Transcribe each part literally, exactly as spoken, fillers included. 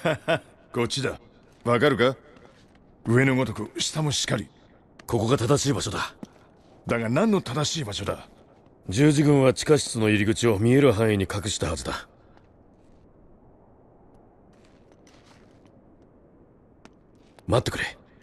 こっちだ。わかるか？上のごとく下もしっかり。 ここが正しい場所だ。 だが何の正しい場所だ？ 十字軍は地下室の入り口を見える範囲に隠したはずだ。待ってくれ。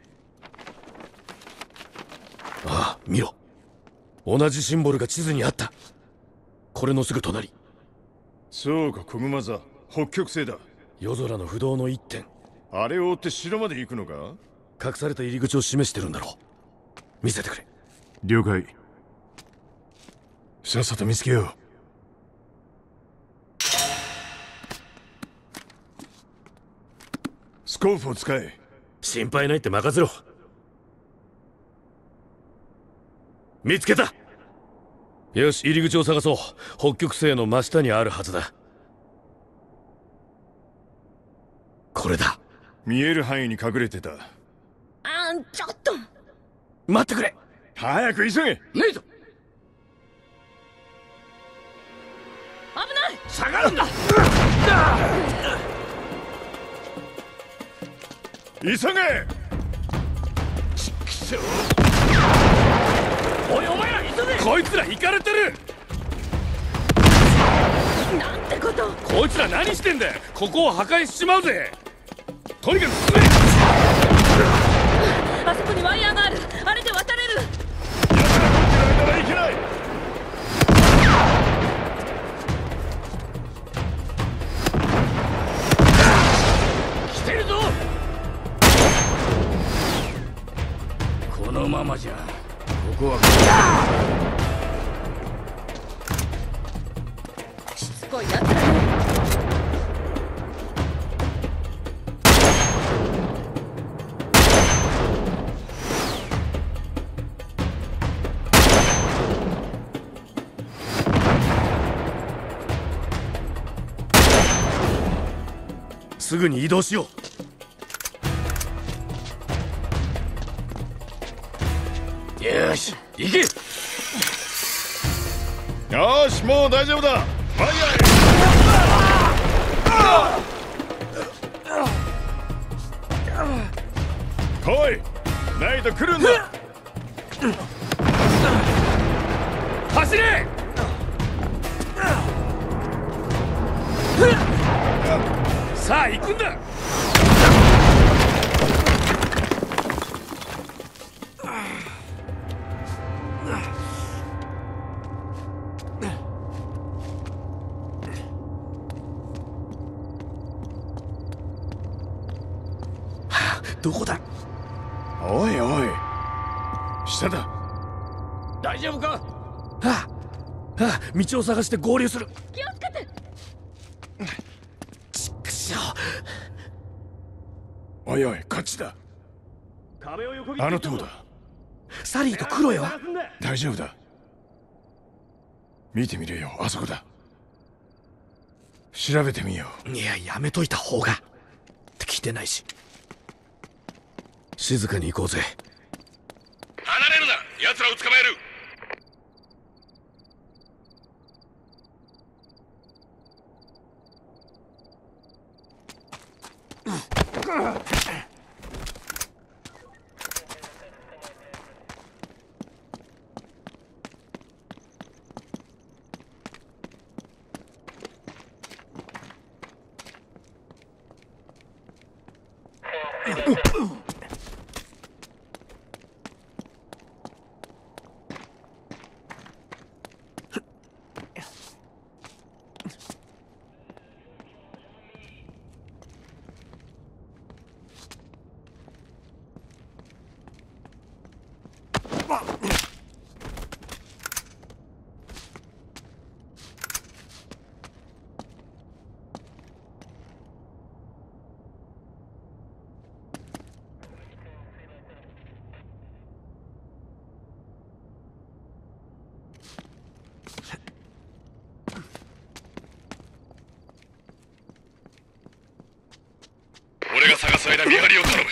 ああ、見ろ。同じシンボルが地図にあった。これのすぐ隣。 そうか、小熊座。北極星だ。 夜空の不動の一点。 あれを追って城まで行くのか？ 隠された入り口を示してるんだろう。見せてくれ。 了解。さっさと見つけよう。スコープを使え。 心配ないって任せろ。見つけた。よし、入り口を探そう。北極星の真下にあるはずだ。これだ。 見える範囲に隠れてた。 あん、ちょっと待ってくれ。 早く急げ。 ないぞ。 危ない。 下がるんだ。 急げ。 ちくしょう。おい、お前ら急げ。こいつらイカれてる。 なんてこと。 こいつら何してんだよ。ここを破壊しちまうぜ。とにかく進め。 あそこにワイヤーがある。あれで渡れる。 やたらこっちられたらいけない。 来てるぞ。このままじゃここはしつこいやつらね。 すぐに移動しよう。よし、行け。 よし、もう大丈夫だ。ファイヤー。来い。ないと来るんだ。 走れ。さあ行くんだ。どこだ。 おいおい、下だ。 大丈夫か。はあ、はあ、道を探して合流する。 気をつけて。 ちくしょう。 おいおい、こっちだ。あの塔だ。 サリーとクロエは。 大丈夫だ。見てみるよ、あそこだ。調べてみよう。いや、やめといた方が。って聞いてないし。静かに行こうぜ。 離れるな。奴らを捕まえる。俺が探す間見張りを頼む。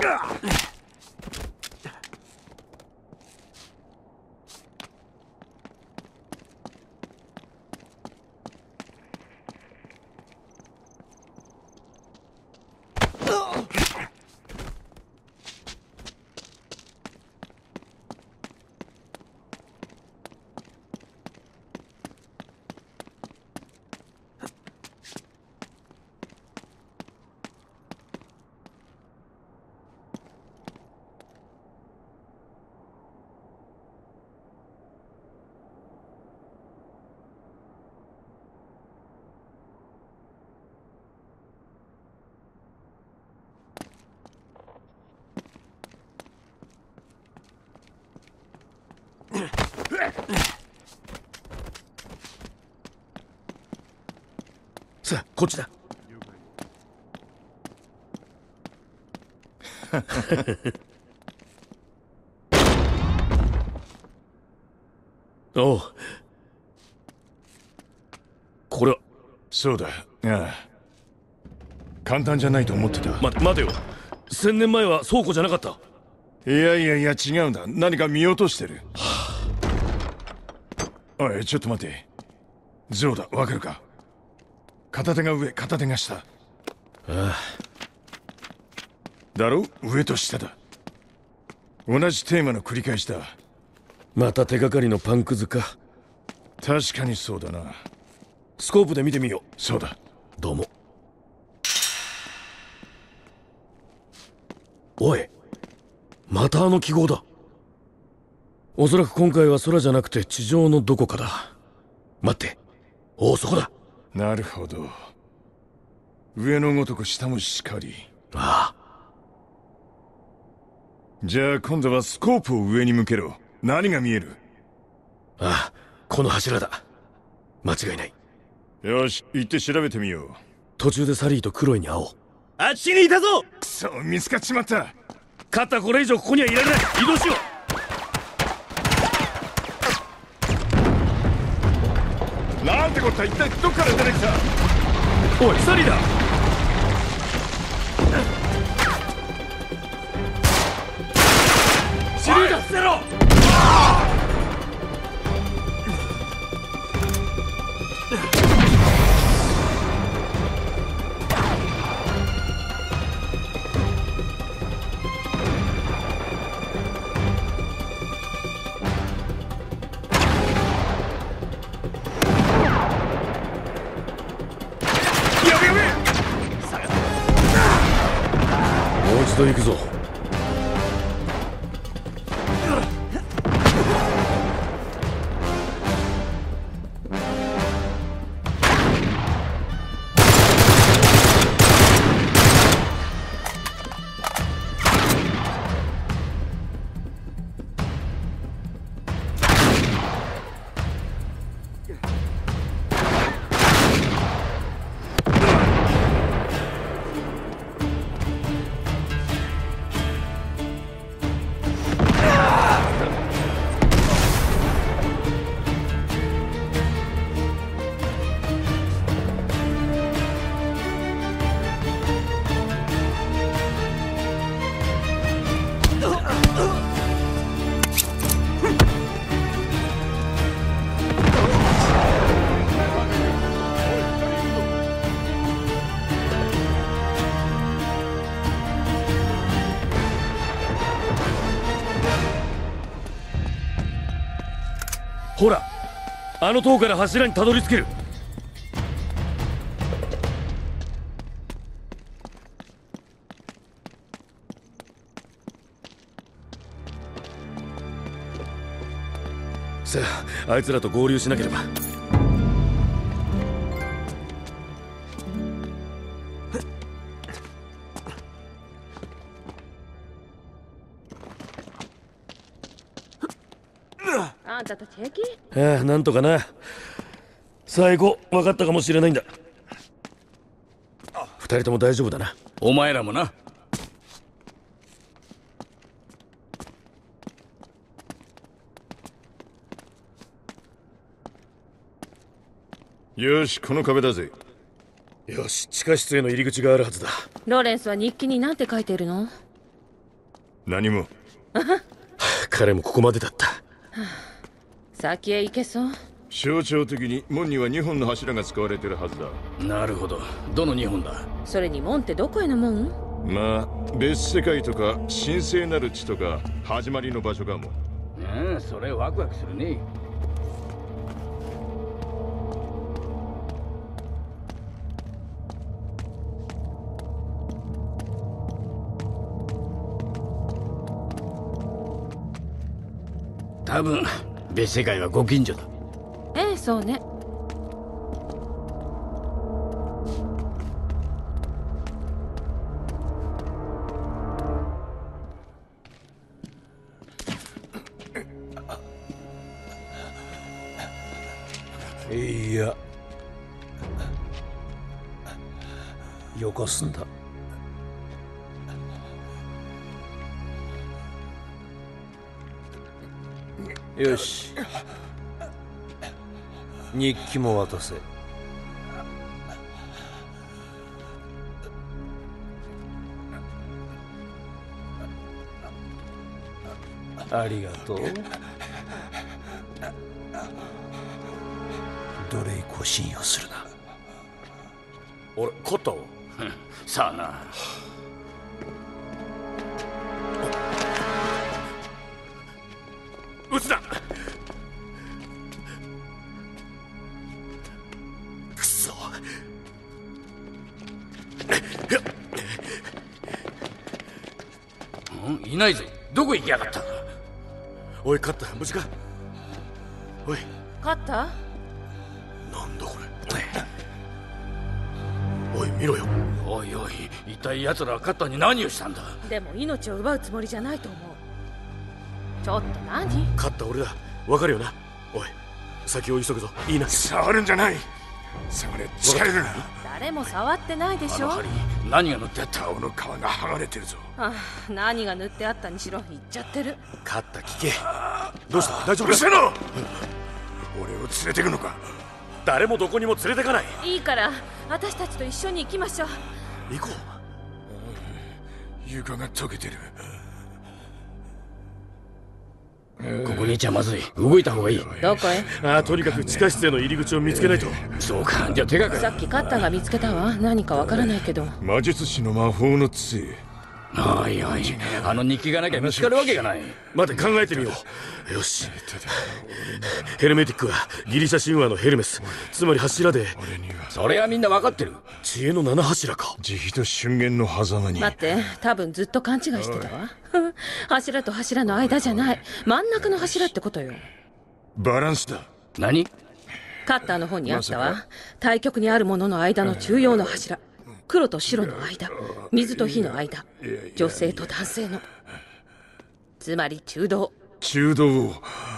さあ、こっちだ。おう。これは。 そうだ。ああ。簡単じゃないと思ってた。 待て、待てよ。千年前は倉庫じゃなかった。 いやいやいや、違うんだ。何か見落としてる。おい、ちょっと待て。ゾウだ、わかるか？片手が上、片手が下。ああ。 だろ？上と下だ。同じテーマの繰り返しだ。 また手がかりのパンくずか。 確かにそうだな。 スコープで見てみよう。 そうだ。 どうも。おい、またあの記号だ。おそらく今回は空じゃなくて地上のどこかだ。待って。おお、そこだ。 なるほど。上のごとく下もしかり。 ああ。 じゃあ今度はスコープを上に向けろ。何が見える？ ああ、この柱だ。間違いない。 よし、行って調べてみよう。 途中でサリーとクロイに会おう。あっちにいたぞ！ くそ、見つかっちまった。 カッター、これ以上ここにはいられない。移動しよう。なんてこった、一体どっから出てきた？ おい、サリーだ。シリーダ捨てろ！もう一度行くぞ。ほら、あの塔から柱にたどり着ける。さあ、あいつらと合流しなければ。 あんたたち平気？ ああ、なんとかな。最後分かったかもしれないんだ。二人とも大丈夫だな。 お前らもな。 よし、この壁だぜ。 よし、地下室への入り口があるはずだ。 ローレンスは日記に何て書いてるの？ 何も。 彼もここまでだった。 先へ行けそう。 象徴的に門にはにほんの柱が使われてるはずだ。 なるほど。どのにほんだ？ それに門ってどこへの門？ まあ別世界とか神聖なる地とか始まりの場所かも。 うん、それワクワクするね。多分別世界はご近所だ。 ええ、そうね。 いや、よこすんだ。よし、日記も渡せ。ありがとう。ドレイクを信用するな。 俺、勝ったわ。さあな。撃つな。くそ。ん？いないぜ。どこ行きやがった？おい、勝った。無事か？おい。 勝った？ なんだこれ。おい、見ろよ。おいおい、一体奴らはカッターに何をしたんだ？ でも命を奪うつもりじゃないと思う。ちょっと何？ カッター俺だ。わかるよな？おい、先を急ぐぞ。いいな。 触るんじゃない。触れ、近寄るな。 誰も触ってないでしょ。 あの針、何が塗ってあった？ 顔の皮が剥がれてるぞ。 ああ、何が塗ってあったにしろ言っちゃってる。 カッター聞け。どうした？大丈夫？ うるせえの。俺を連れてくのか？ 誰もどこにも連れてかない。 いいから私たちと一緒に行きましょう。 行こう。床が溶けてる。 ここにいちゃまずい。動いた方がいい。 どこへ？ ああ、とにかく地下室への入り口を見つけないと。そうか。じゃあ手がかり。 さっきカッターが見つけたわ。何かわからないけど。 魔術師の魔法の杖。 おいおい、あの日記がなきゃ見つかるわけがない。待て、考えてみよう。よし。ヘルメティックはギリシャ神話のヘルメス、つまり柱で。それはみんな分かってる。知恵の七柱か。 慈悲と瞬間の狭間に。 待って、多分ずっと勘違いしてたわ。柱と柱の間じゃない、真ん中の柱ってことよ。 バランスだ。 何？ カッターの本にあったわ。対極にあるものの間の中央の柱。黒と白の間、水と火の間、女性と男性の、つまり中道。 中道を。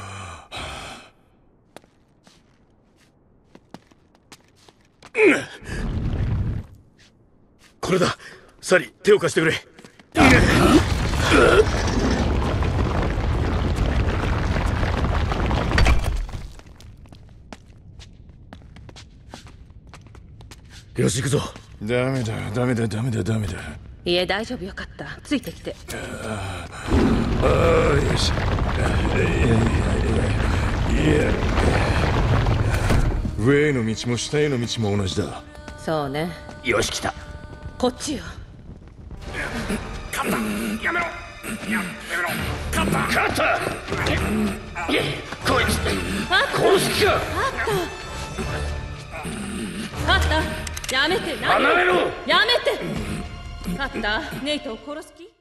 これだ。サリ、手を貸してくれ。よし、行くぞ。 ダメだ、ダメだ、ダメだ、ダメだ。 いえ、大丈夫、よかった。ついてきて。 ああ、よし。上への道も下への道も同じだ。 そうね。 よし、来た。 こっちよ。 カッター、やめろ。やめろ。カッター、カッター。こいつ、殺す気か。 カッター、やめて。 離れろ。 やめて。カッター、ネイトを殺す気？